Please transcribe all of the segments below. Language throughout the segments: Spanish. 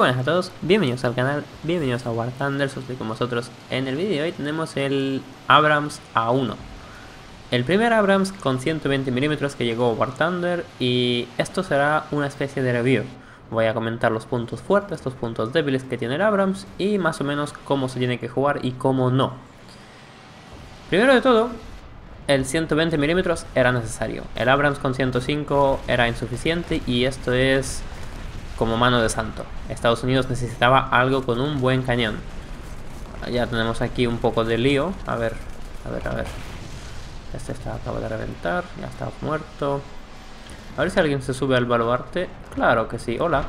Buenas a todos, bienvenidos al canal, bienvenidos a War Thunder, estoy con vosotros. En el vídeo de hoy tenemos el Abrams A1. El primer Abrams con 120 mm que llegó a War Thunder, y esto será una especie de review. Voy a comentar los puntos fuertes, los puntos débiles que tiene el Abrams y más o menos cómo se tiene que jugar y cómo no. Primero de todo, el 120 mm era necesario. El Abrams con 105 era insuficiente y esto es como mano de santo. Estados Unidos necesitaba algo con un buen cañón. Ya tenemos aquí un poco de lío. A ver. Este acaba de reventar. Ya está muerto. A ver si alguien se sube al baluarte. Claro que sí. Hola.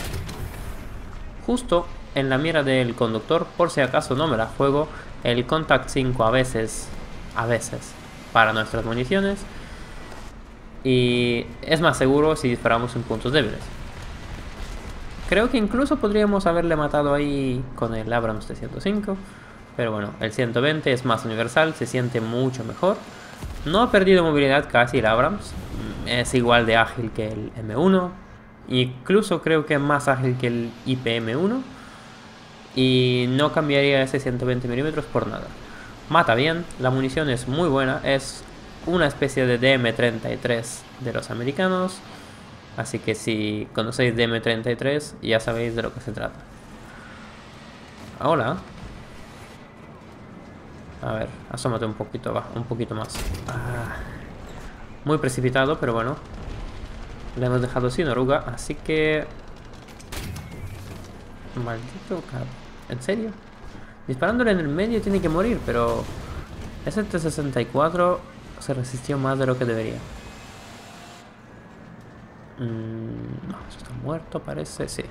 Justo en la mira del conductor. Por si acaso no me la juego. El Contact 5 a veces. Para nuestras municiones. Y es más seguro si disparamos en puntos débiles. Creo que incluso podríamos haberle matado ahí con el Abrams de 105. Pero bueno, el 120 es más universal, se siente mucho mejor. No ha perdido movilidad casi el Abrams. Es igual de ágil que el M1. Incluso creo que es más ágil que el IPM1. Y no cambiaría ese 120 mm por nada. Mata bien, la munición es muy buena. Es una especie de DM33 de los americanos. Así que si conocéis DM33 ya sabéis de lo que se trata. Hola. A ver, asómate un poquito, va, un poquito más. Muy precipitado, pero bueno. Le hemos dejado sin oruga, así que... Maldito cabrón. ¿En serio? Disparándole en el medio tiene que morir, pero... Ese T-64 se resistió más de lo que debería. No, eso está muerto, parece, sí.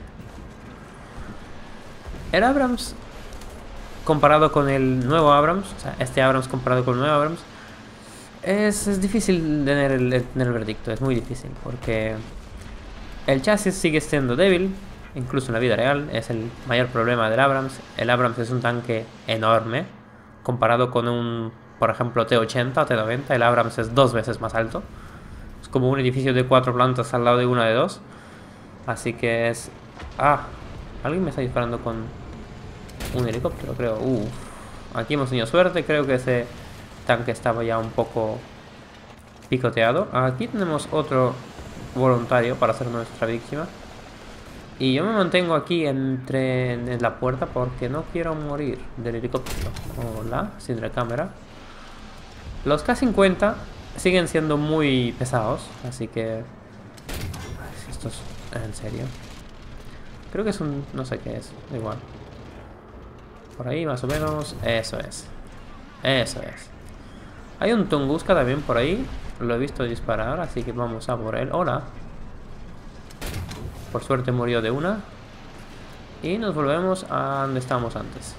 El Abrams comparado con el nuevo Abrams, o sea, este Abrams comparado con el nuevo Abrams, es difícil tener el veredicto, es muy difícil, porque el chasis sigue siendo débil, incluso en la vida real, es el mayor problema del Abrams. El Abrams es un tanque enorme, comparado con un, por ejemplo, T-80 o T-90, el Abrams es 2 veces más alto. Es como un edificio de 4 plantas al lado de una de 2. Así que es... alguien me está disparando con un helicóptero, creo. Aquí hemos tenido suerte. Creo que ese tanque estaba ya un poco picoteado. Aquí tenemos otro voluntario para ser nuestra víctima. Y yo me mantengo aquí en la puerta porque no quiero morir del helicóptero. Hola, sin recámara. Los K-50 siguen siendo muy pesados, así que... Esto es... ¿En serio? Creo que es un... no sé qué es, da igual. Por ahí más o menos... Eso es. Hay un Tunguska también por ahí. Lo he visto disparar, así que vamos a por él. Hola. Por suerte murió de una. Y nos volvemos a donde estábamos antes.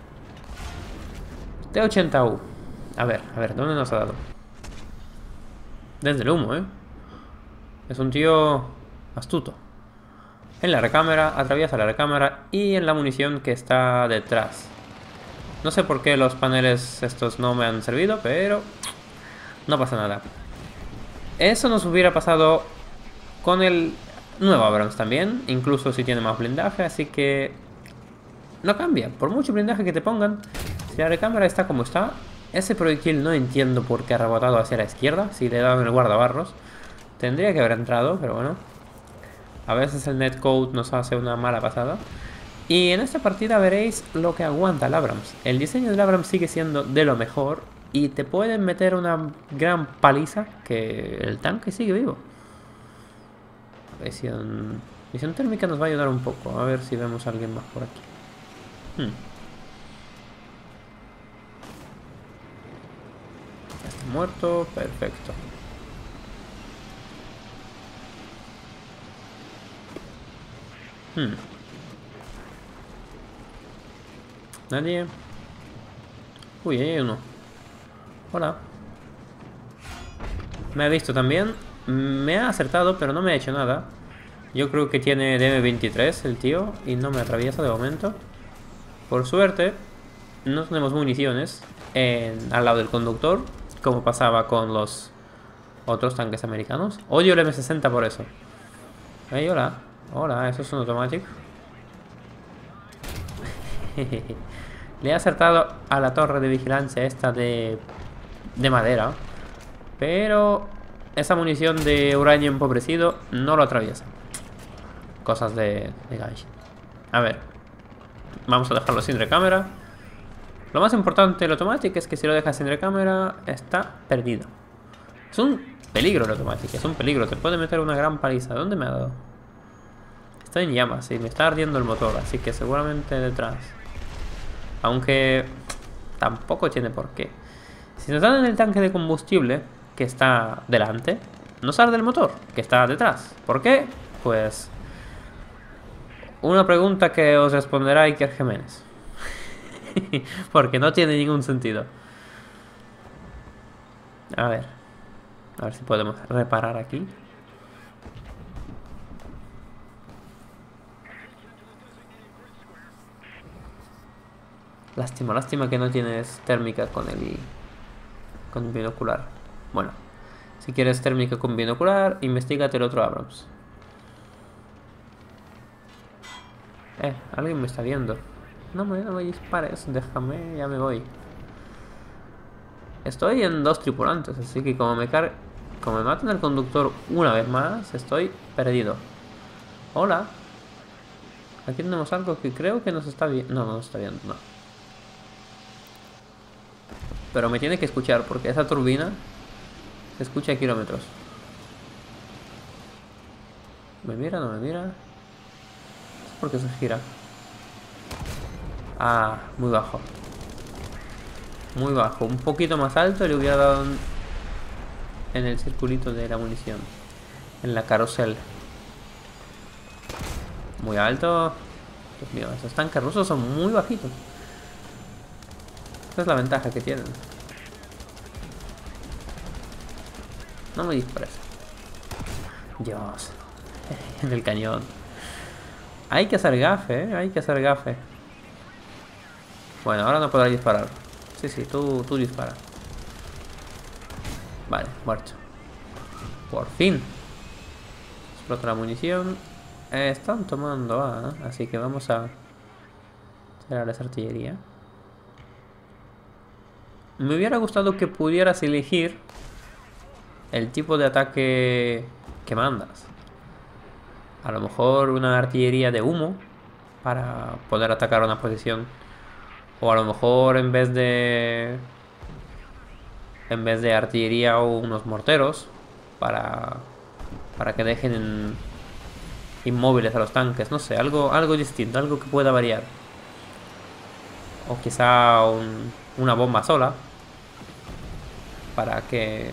T-80U. A ver, ¿dónde nos ha dado? Desde el humo, es un tío astuto. En la recámara, atraviesa la recámara y en la munición que está detrás. No sé por qué los paneles estos no me han servido, pero no pasa nada. Eso nos hubiera pasado con el nuevo Abrams también, incluso si tiene más blindaje, así que no cambia. Por mucho blindaje que te pongan, si la recámara está como está... Ese proyectil no entiendo por qué ha rebotado hacia la izquierda. Si le he dado en el guardabarros, tendría que haber entrado, pero bueno. A veces el netcode nos hace una mala pasada. Y en esta partida veréis lo que aguanta el Abrams. El diseño del Abrams sigue siendo de lo mejor. Y te pueden meter una gran paliza que el tanque sigue vivo. Visión térmica nos va a ayudar un poco. A ver si vemos a alguien más por aquí. Está muerto, perfecto. Nadie. Uy, ahí hay uno. Hola. Me ha visto también. Me ha acertado, pero no me ha hecho nada. Yo creo que tiene DM23 el tío y no me atraviesa de momento. Por suerte, no tenemos municiones al lado del conductor, como pasaba con los otros tanques americanos. Odio el M60 por eso. Hey, hola. Hola, eso es un automático. Le he acertado a la torre de vigilancia esta de madera. Pero esa munición de uranio empobrecido no lo atraviesa. Cosas de Genshin. A ver. Vamos a dejarlo sin recámara. Lo más importante del automático es que si lo dejas sin recámara, está perdido. Es un peligro el automático, es un peligro. Te puede meter una gran paliza. ¿Dónde me ha dado? Está en llamas y me está ardiendo el motor, así que seguramente detrás. Aunque tampoco tiene por qué. Si nos dan en el tanque de combustible, que está delante, nos arde el motor, que está detrás. ¿Por qué? Pues una pregunta que os responderá Iker Jiménez. Porque no tiene ningún sentido. A ver si podemos reparar aquí. Lástima que no tienes térmica con el binocular. Bueno, si quieres térmica con binocular, investigate el otro Abrams. Alguien me está viendo. No me dispares, déjame, ya me voy. Estoy en 2 tripulantes, así que como me maten al conductor una vez más, estoy perdido. Hola. Aquí tenemos algo que creo que nos está viendo. No nos está viendo, no. Pero me tiene que escuchar porque esa turbina se escucha a kilómetros. ¿Me mira? ¿No me mira? Es porque se gira. Ah, muy bajo. Muy bajo. Un poquito más alto le hubiera dado en el circulito de la munición. En la carrusel. Muy alto. Dios mío, esos tanques rusos son muy bajitos. Esa es la ventaja que tienen. No me dispares. Dios. En el cañón. Hay que hacer gafe, hay que hacer gafe. Bueno, ahora no podrá disparar. Sí, tú dispara. Vale, muerto. Por fin. Explota la munición. Están tomando A, así que vamos a tirar esa artillería. Me hubiera gustado que pudieras elegir el tipo de ataque que mandas. A lo mejor una artillería de humo para poder atacar una posición. O a lo mejor en vez de artillería o unos morteros para que dejen inmóviles a los tanques. No sé, algo distinto, algo que pueda variar. O quizá una bomba sola para que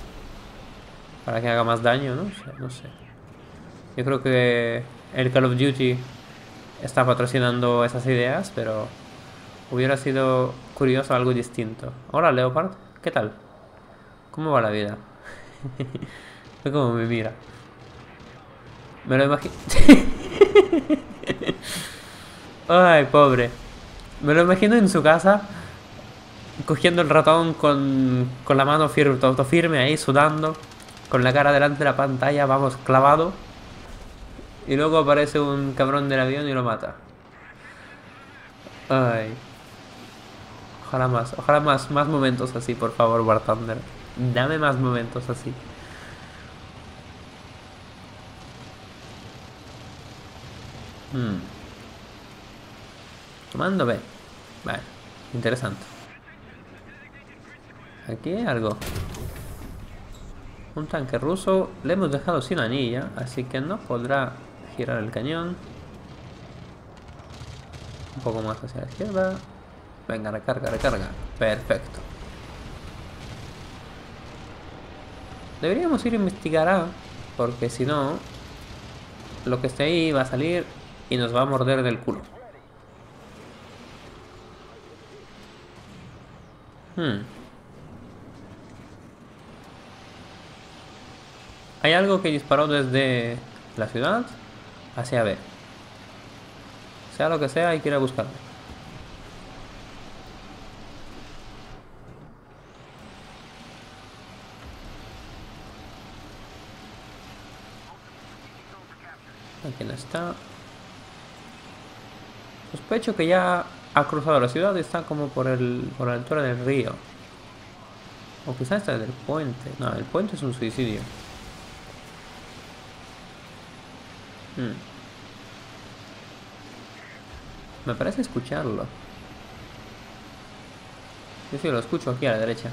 haga más daño, no sé. Yo creo que el Call of Duty está patrocinando esas ideas, pero hubiera sido curioso algo distinto. Hola, Leopard, ¿qué tal? ¿Cómo va la vida? Ve cómo me mira. Me lo imagino. Ay, pobre. Me lo imagino en su casa, cogiendo el ratón con la mano firme ahí, sudando, con la cara delante de la pantalla, vamos, clavado. Y luego aparece un cabrón del avión y lo mata. Ay. Ojalá más momentos así, por favor, War Thunder. Dame más momentos así. Tomando B. Vale, interesante. Aquí hay algo. Un tanque ruso. Le hemos dejado sin anilla, así que no podrá girar el cañón. Un poco más hacia la izquierda. Venga, recarga. Perfecto. Deberíamos ir a investigar A, porque si no, lo que esté ahí va a salir y nos va a morder del culo. Hay algo que disparó desde la ciudad hacia B. Sea lo que sea, hay que ir a buscarlo. Aquí no está. Sospecho que ya ha cruzado la ciudad y está como por la altura del río. O quizás está del puente. No, el puente es un suicidio. Me parece escucharlo. Sí, lo escucho aquí a la derecha.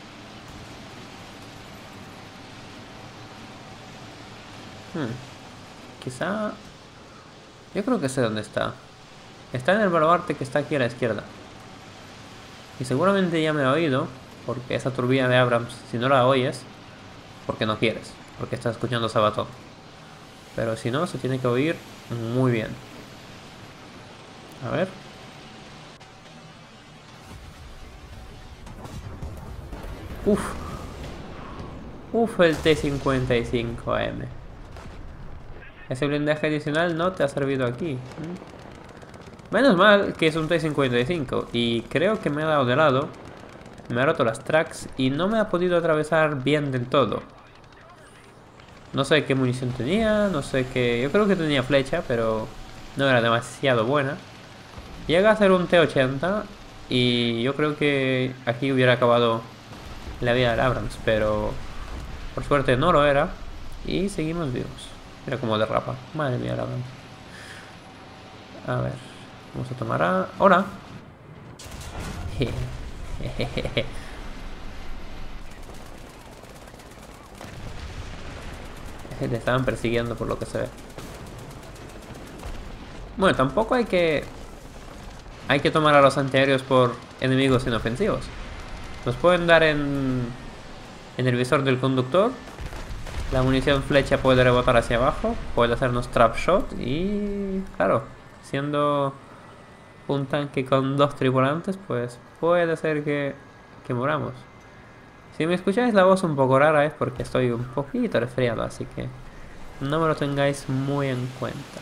Quizá... Yo creo que sé dónde está. Está en el baluarte que está aquí a la izquierda. Y seguramente ya me ha oído, porque esa turbina de Abrams, si no la oyes, porque no quieres, porque estás escuchando Sabaton. Pero si no, se tiene que oír muy bien. A ver. Uf, el T-55M. Ese blindaje adicional no te ha servido aquí. Menos mal que es un T-55 y creo que me ha dado de lado. Me ha roto las tracks y no me ha podido atravesar bien del todo. No sé qué munición tenía, no sé qué... Yo creo que tenía flecha, pero no era demasiado buena. Llega a ser un T-80 y yo creo que aquí hubiera acabado la vida del Abrams, pero por suerte no lo era y seguimos vivos. Mira cómo derrapa. Madre mía, el Abrams. A ver, vamos a tomar a... ¡Hola! Te estaban persiguiendo por lo que se ve. Bueno, tampoco hay que tomar a los antiaéreos por enemigos inofensivos. Nos pueden dar en el visor del conductor. La munición flecha puede rebotar hacia abajo, puede hacernos trap shot y claro, siendo un tanque con 2 tripulantes, pues puede ser que moramos. Si me escucháis la voz un poco rara es porque estoy un poquito resfriado, así que no me lo tengáis muy en cuenta.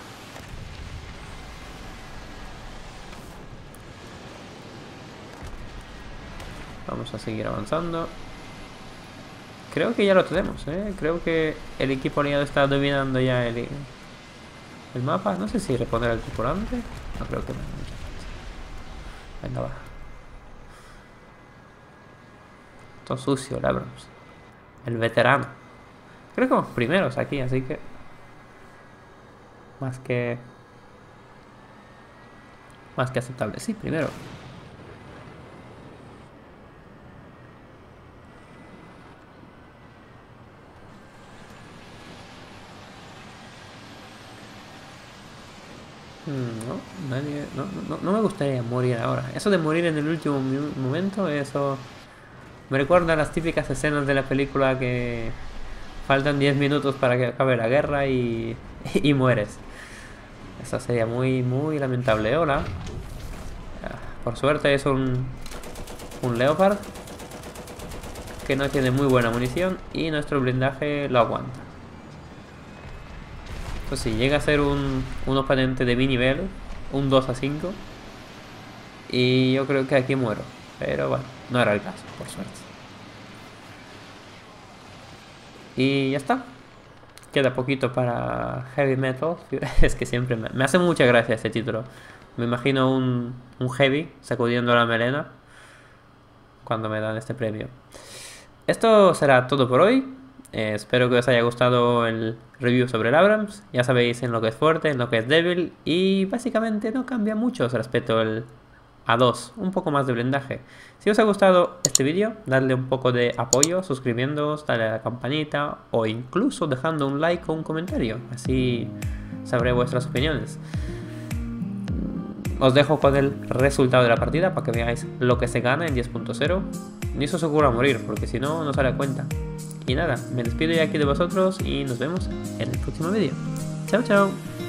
Vamos a seguir avanzando. Creo que ya lo tenemos, creo que el equipo aliado está dominando ya el mapa. No sé si reponer al tripulante. No creo que no. Venga, va. Todo sucio, el Abrams. El veterano. Creo que vamos primeros aquí, así que... Más que aceptable. Sí, primero. No me gustaría morir ahora. Eso de morir en el último momento, eso me recuerda a las típicas escenas de la película que faltan 10 minutos para que acabe la guerra y mueres. Eso sería muy, muy lamentable. Hola. Por suerte es un Leopard que no tiene muy buena munición y nuestro blindaje lo aguanta. Pues si llega a ser un oponente de mi nivel, un 2-5, y yo creo que aquí muero. Pero bueno, no era el caso, por suerte. Y ya está. Queda poquito para Heavy Metal. Es que siempre me hace mucha gracia este título. Me imagino un Heavy sacudiendo la melena cuando me dan este premio. Esto será todo por hoy. Espero que os haya gustado el review sobre el Abrams. Ya sabéis en lo que es fuerte, en lo que es débil. Y básicamente no cambia mucho respecto al A2. Un poco más de blindaje. Si os ha gustado este vídeo, dadle un poco de apoyo suscribiéndoos, dale a la campanita o incluso dejando un like o un comentario. Así sabré vuestras opiniones. Os dejo con el resultado de la partida para que veáis lo que se gana en 10.0. Ni se os ocurra morir, porque si no, no sale a cuenta. Y nada, me despido ya aquí de vosotros y nos vemos en el próximo vídeo. Chao, chao.